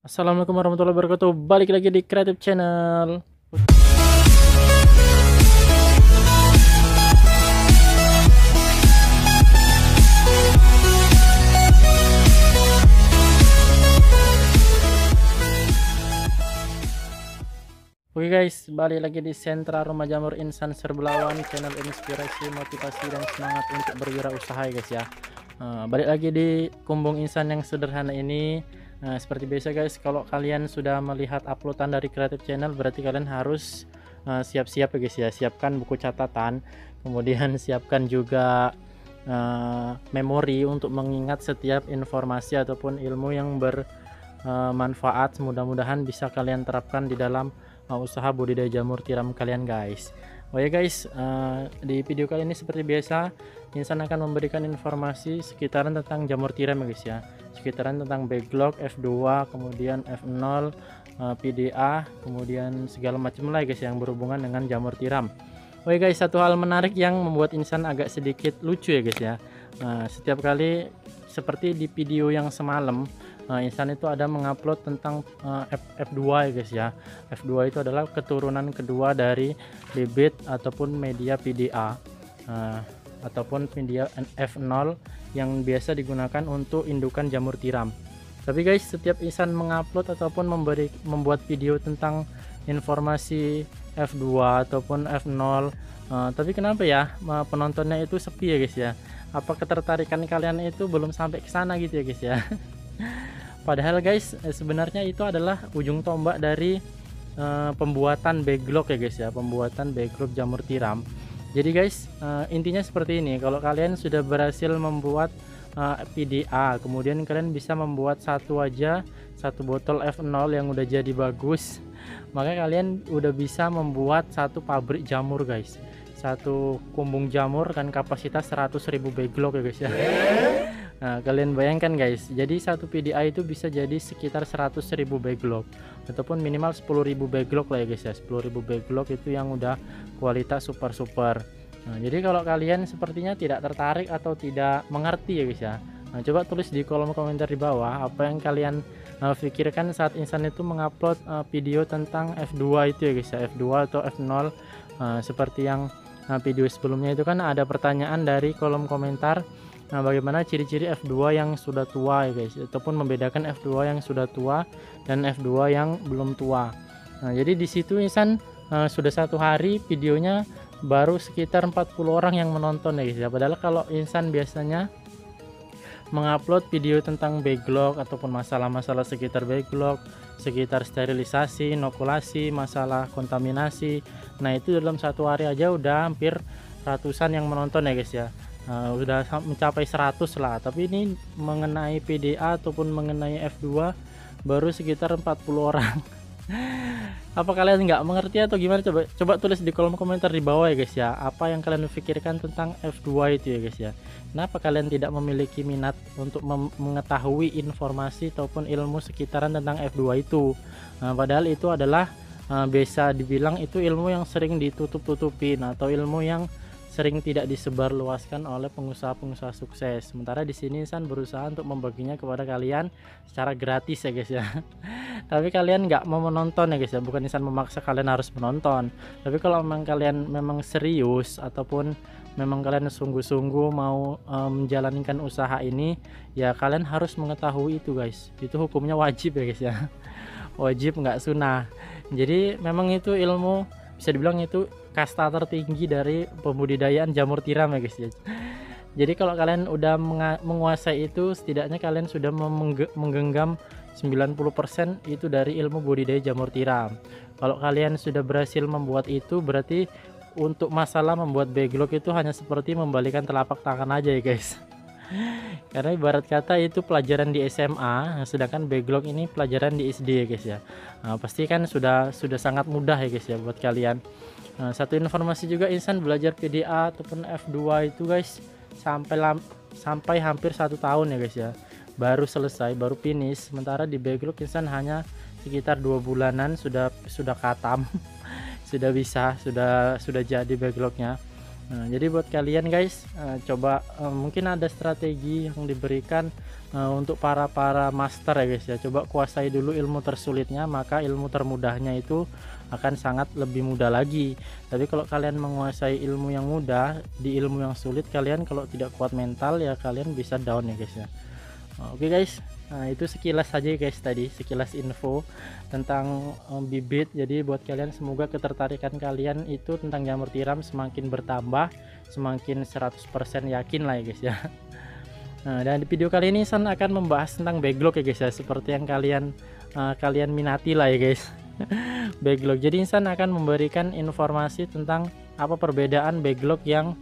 Assalamualaikum warahmatullahi wabarakatuh. Balik lagi di Creative Channel. Oke guys, balik lagi di Sentra Rumah Jamur Insan Serbelawan, channel inspirasi, motivasi, dan semangat untuk berwirausaha ya guys ya. Balik lagi di kumbung insan yang sederhana ini. Seperti biasa guys, kalau kalian sudah melihat uploadan dari Creative Channel, berarti kalian harus siap-siap ya guys ya. Siapkan buku catatan, kemudian siapkan juga memori untuk mengingat setiap informasi ataupun ilmu yang bermanfaat. Mudah-mudahan bisa kalian terapkan di dalam usaha budidaya jamur tiram kalian guys. Oh ya guys, di video kali ini seperti biasa Insan akan memberikan informasi sekitaran tentang jamur tiram ya guys ya, sekitaran tentang backlog, F2, kemudian F0, PDA, kemudian segala macam lah guys yang berhubungan dengan jamur tiram. Oh ya guys, satu hal menarik yang membuat Insan agak sedikit lucu ya guys ya. Setiap kali seperti di video yang semalam, Insan itu ada mengupload tentang F2 ya guys ya. F2 itu adalah keturunan kedua dari bibit ataupun media PDA, ataupun media F0 yang biasa digunakan untuk indukan jamur tiram. Tapi guys, setiap Insan mengupload ataupun membuat video tentang informasi F2 ataupun F0, tapi kenapa ya penontonnya itu sepi ya guys ya? Apa ketertarikan kalian itu belum sampai ke sana gitu ya guys ya? Padahal guys, sebenarnya itu adalah ujung tombak dari pembuatan backlog ya guys ya, pembuatan backlog jamur tiram. Jadi guys, intinya seperti ini. Kalau kalian sudah berhasil membuat PDA, kemudian kalian bisa membuat satu botol F0 yang udah jadi bagus, maka kalian udah bisa membuat satu pabrik jamur guys. Satu kumbung jamur kan kapasitas 100.000 backlog ya guys ya. Nah, kalian bayangkan guys, jadi satu PDA itu bisa jadi sekitar 100.000 backlog ataupun minimal 10.000 backlog lah ya guys ya. 10.000 backlog itu yang udah kualitas super. Nah, jadi kalau kalian sepertinya tidak tertarik atau tidak mengerti ya guys ya, nah, coba tulis di kolom komentar di bawah apa yang kalian pikirkan saat Insan itu mengupload video tentang F2 itu ya guys ya, F2 atau F0. Seperti yang video sebelumnya itu kan ada pertanyaan dari kolom komentar. Nah, bagaimana ciri-ciri F2 yang sudah tua ya guys, ataupun membedakan F2 yang sudah tua dan F2 yang belum tua. Nah, jadi di situ Insan sudah satu hari videonya baru sekitar 40 orang yang menonton ya guys ya. Padahal kalau Insan biasanya mengupload video tentang backlog ataupun masalah-masalah sekitar backlog, sekitar sterilisasi, inokulasi, masalah kontaminasi, nah itu dalam satu hari aja udah hampir ratusan yang menonton ya guys ya. Udah mencapai 100 lah. Tapi ini mengenai PDA ataupun mengenai F2 baru sekitar 40 orang. Apa kalian nggak mengerti atau gimana? Coba tulis di kolom komentar di bawah ya guys ya, apa yang kalian pikirkan tentang F2 itu ya guys ya. Kenapa kalian tidak memiliki minat untuk mengetahui informasi ataupun ilmu sekitaran tentang F2 itu? Padahal itu adalah bisa dibilang itu ilmu yang sering ditutup-tutupin atau ilmu yang sering tidak disebarluaskan oleh pengusaha-pengusaha sukses. Sementara di sini Insan berusaha untuk membaginya kepada kalian secara gratis ya guys ya. Tapi kalian nggak mau menonton ya guys ya, bukan Insan memaksa kalian harus menonton. Tapi kalau memang kalian memang serius ataupun memang kalian sungguh-sungguh mau menjalankan usaha ini, ya kalian harus mengetahui itu guys. Itu hukumnya wajib ya guys ya. Wajib, nggak sunnah. Jadi memang itu ilmu, bisa dibilang itu kasta tertinggi dari pembudidayaan jamur tiram ya guys ya. Jadi kalau kalian udah menguasai itu, setidaknya kalian sudah menggenggam 90% itu dari ilmu budidaya jamur tiram. Kalau kalian sudah berhasil membuat itu, berarti untuk masalah membuat backlog itu hanya seperti membalikan telapak tangan aja ya guys. Karena ibarat kata itu pelajaran di SMA, sedangkan backlog ini pelajaran di SD ya guys ya. Pasti kan sudah sangat mudah ya guys ya buat kalian. Satu informasi juga, Insan belajar PDA ataupun F2 itu guys sampai hampir 1 tahun ya guys ya, baru selesai, baru finish. Sementara di backlog Insan hanya sekitar 2 bulanan sudah katam. Sudah bisa, sudah jadi backlognya. Nah, jadi buat kalian guys, coba mungkin ada strategi yang diberikan untuk para master ya guys ya. Coba kuasai dulu ilmu tersulitnya, maka ilmu termudahnya itu akan sangat lebih mudah lagi. Tapi kalau kalian menguasai ilmu yang mudah di ilmu yang sulit, kalian kalau tidak kuat mental ya kalian bisa down ya guys ya. Oke guys, nah itu sekilas saja guys, tadi sekilas info tentang bibit. Jadi buat kalian semoga ketertarikan kalian itu tentang jamur tiram semakin bertambah, semakin 100% yakin lah ya guys ya. Nah, dan di video kali ini San akan membahas tentang backlog ya guys ya, seperti yang kalian minati lah ya guys. Backlog. Jadi San akan memberikan informasi tentang apa perbedaan backlog yang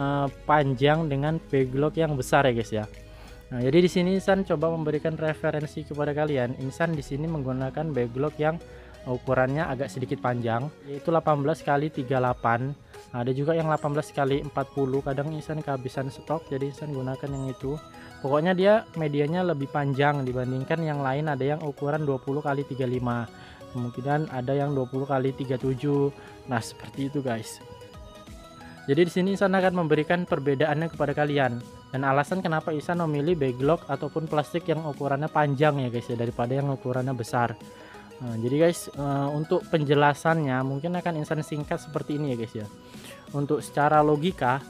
panjang dengan backlog yang besar ya guys ya. Nah, jadi di sini Insan coba memberikan referensi kepada kalian. Insan di sini menggunakan backlog yang ukurannya agak sedikit panjang, yaitu 18 kali 38. Ada juga yang 18 kali 40. Kadang Insan kehabisan stok, jadi Insan gunakan yang itu. Pokoknya dia medianya lebih panjang dibandingkan yang lain. Ada yang ukuran 20 kali 35. Kemungkinan ada yang 20 kali 37. Nah, seperti itu guys. Jadi di sini Insan akan memberikan perbedaannya kepada kalian dan alasan kenapa Insan memilih backlog ataupun plastik yang ukurannya panjang ya guys ya, daripada yang ukurannya besar. Nah, jadi guys, untuk penjelasannya mungkin akan Insan singkat seperti ini ya guys ya. Untuk secara logika,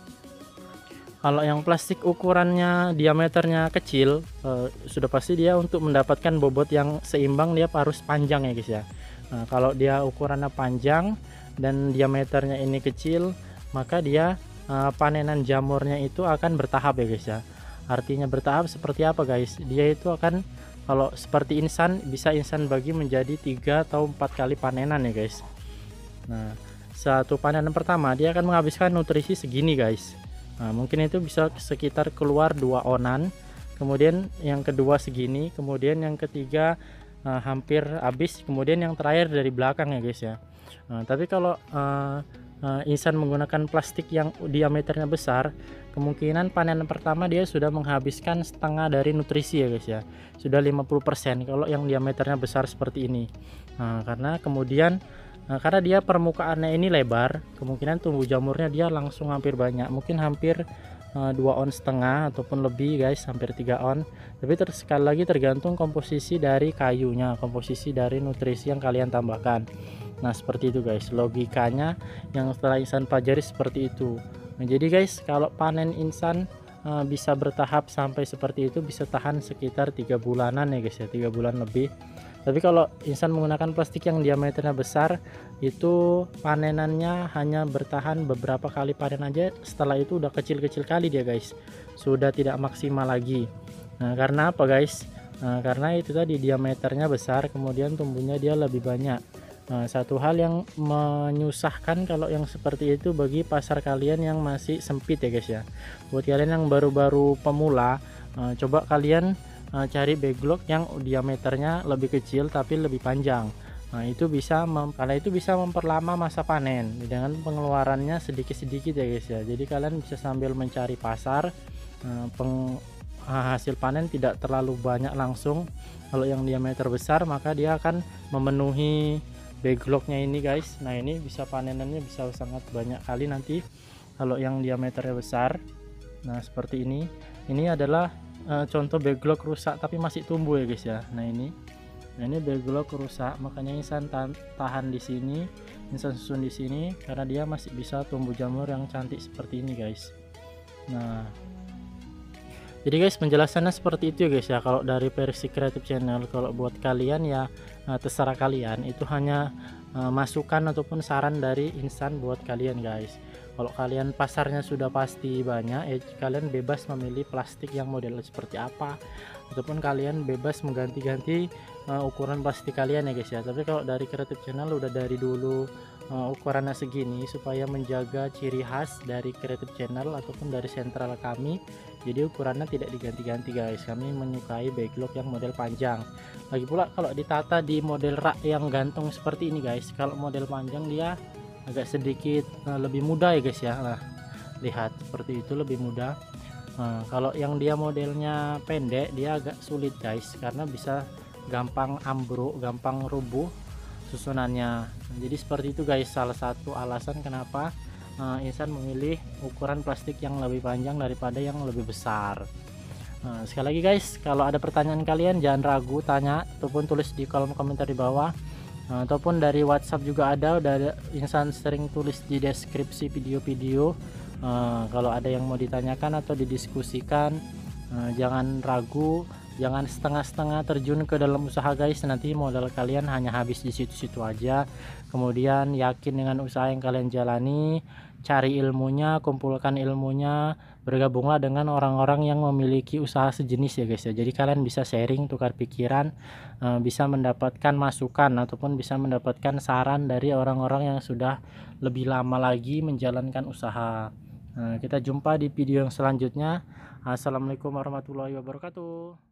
kalau yang plastik ukurannya diameternya kecil, sudah pasti dia untuk mendapatkan bobot yang seimbang dia harus panjang ya guys ya. Nah, kalau dia ukurannya panjang dan diameternya ini kecil, maka dia panenan jamurnya itu akan bertahap ya guys ya. Artinya bertahap seperti apa guys? Dia itu akan, kalau seperti Insan, bisa Insan bagi menjadi 3 atau 4 kali panenan ya guys. Nah, satu panenan pertama dia akan menghabiskan nutrisi segini guys. Nah, mungkin itu bisa sekitar keluar 2 onan. Kemudian yang kedua segini, kemudian yang ketiga hampir habis, kemudian yang terakhir dari belakang ya guys ya. Nah, tapi kalau Insan menggunakan plastik yang diameternya besar, kemungkinan panen pertama dia sudah menghabiskan setengah dari nutrisi ya guys ya, sudah 50% kalau yang diameternya besar seperti ini. Nah, karena kemudian karena dia permukaannya ini lebar, kemungkinan tumbuh jamurnya dia langsung hampir banyak, mungkin hampir 2 on setengah ataupun lebih guys, hampir 3 on. Tapi sekali lagi tergantung komposisi dari kayunya, komposisi dari nutrisi yang kalian tambahkan. Nah, seperti itu guys, logikanya yang setelah Insan pelajari seperti itu. Nah, jadi guys, kalau panen Insan bisa bertahap sampai seperti itu, bisa tahan sekitar 3 bulanan ya guys ya, 3 bulan lebih. Tapi kalau Insan menggunakan plastik yang diameternya besar, itu panenannya hanya bertahan beberapa kali panen aja, setelah itu udah kecil-kecil kali dia guys, sudah tidak maksimal lagi. Nah, karena apa guys? Nah, karena itu tadi diameternya besar, kemudian tumbuhnya dia lebih banyak. Nah, satu hal yang menyusahkan kalau yang seperti itu bagi pasar kalian yang masih sempit ya guys ya. Buat kalian yang baru-baru pemula, coba kalian cari backlog yang diameternya lebih kecil tapi lebih panjang. Nah, itu bisa karena itu bisa memperlama masa panen dengan pengeluarannya sedikit-sedikit ya guys ya. Jadi kalian bisa sambil mencari pasar, hasil panen tidak terlalu banyak langsung. Kalau yang diameter besar maka dia akan memenuhi backlognya ini guys. Nah, ini bisa panenannya bisa sangat banyak kali nanti kalau yang diameternya besar. Nah, seperti ini adalah contoh backlog rusak tapi masih tumbuh ya guys ya. Nah, ini backlog rusak, makanya Insan tahan di sini, Insan susun di sini karena dia masih bisa tumbuh jamur yang cantik seperti ini guys. Nah, jadi guys, penjelasannya seperti itu ya guys ya. Kalau dari versi Creative Channel, kalau buat kalian ya terserah kalian, itu hanya masukan ataupun saran dari Insan buat kalian guys. Kalau kalian pasarnya sudah pasti banyak, kalian bebas memilih plastik yang model seperti apa, ataupun kalian bebas mengganti-ganti ukuran plastik kalian ya guys ya. Tapi kalau dari Creative Channel udah dari dulu ukurannya segini supaya menjaga ciri khas dari Creative Channel ataupun dari sentral kami. Jadi ukurannya tidak diganti-ganti guys. Kami menyukai backlog yang model panjang. Lagi pula kalau ditata di model rak yang gantung seperti ini guys, kalau model panjang dia agak sedikit lebih mudah ya guys ya. Nah, lihat seperti itu, lebih mudah. Nah, kalau yang dia modelnya pendek dia agak sulit guys, karena bisa gampang ambruk, gampang rubuh susunannya. Nah, jadi seperti itu guys, salah satu alasan kenapa Insan memilih ukuran plastik yang lebih panjang daripada yang lebih besar. Sekali lagi guys, kalau ada pertanyaan kalian jangan ragu tanya ataupun tulis di kolom komentar di bawah. Ataupun dari WhatsApp juga udah Insan sering tulis di deskripsi video-video. Kalau ada yang mau ditanyakan atau didiskusikan, jangan ragu, jangan setengah-setengah terjun ke dalam usaha guys, nanti modal kalian hanya habis di situ-situ aja. Kemudian yakin dengan usaha yang kalian jalani, cari ilmunya, kumpulkan ilmunya, bergabunglah dengan orang-orang yang memiliki usaha sejenis ya guys ya. Jadi kalian bisa sharing, tukar pikiran, bisa mendapatkan masukan ataupun bisa mendapatkan saran dari orang-orang yang sudah lebih lama lagi menjalankan usaha. Kita jumpa di video yang selanjutnya. Assalamualaikum warahmatullahi wabarakatuh.